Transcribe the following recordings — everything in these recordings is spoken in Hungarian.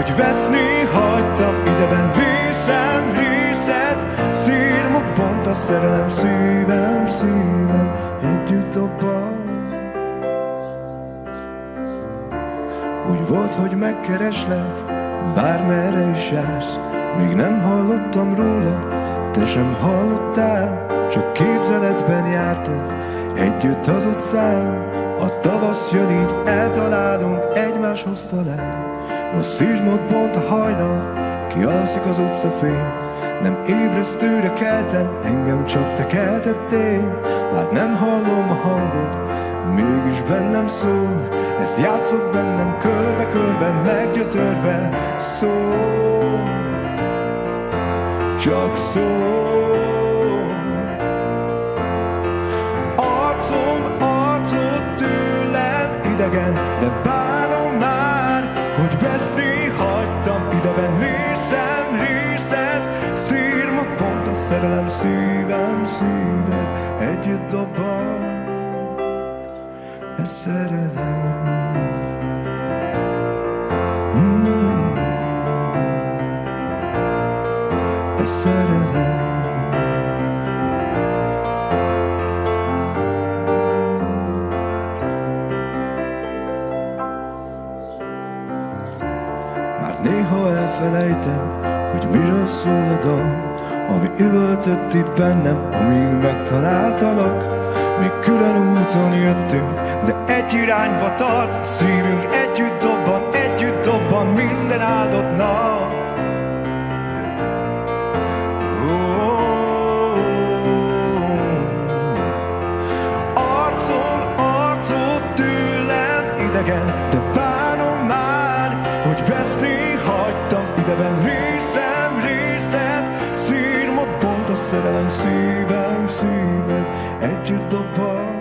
hogy veszni hagytam, ideben hiszed, szírmok pont a szerelem, szívem együtt dobban. Úgy volt, hogy megkereslek, bármerre is jársz, még nem hallottam rólad, te sem hallottál, csak képzeletben jártunk együtt az utcán. A tavasz jön, így eltalálunk, egymáshoz talál. Most szívmód pont a hajnal, kialszik az utcafény. Nem ébresztőre keltem, engem csak te keltettél. Már nem hallom a hangod, mégis bennem szól. Ez játszott bennem körbe-körbe, meggyötörve szól. Csak szól. Arcod tőlem idegen, de bánom már, hogy veszni hagytam, ideben hiszed, szírmod pont a szerelem, szíved együtt dobban. Ez szerelem. Ez szerelem. Már néha elfelejtem, hogy miről szól a dal, ami üvöltött itt bennem, amíg megtaláltalak. Mi külön úton jöttünk, de egy irányba tart a szívünk, együtt dobban minden áldott nap. Arcod tőlem idegen, de bánom már, hogy veszni hagytam, ideben hiszed, szírmod pont a szerelem, szíved együtt dobban.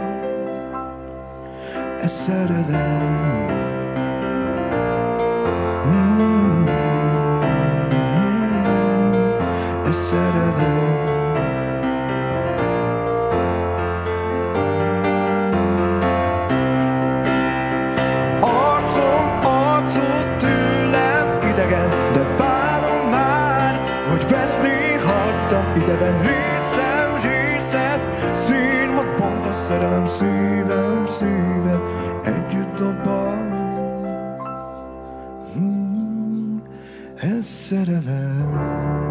Ez szerelem. Ez szerelem. Arcod tőlem idegen, de bánom már, hogy veszni hagytam, ideben hiszed, szírmod pont a szerelem, szíved együtt dobban. Ez szerelem.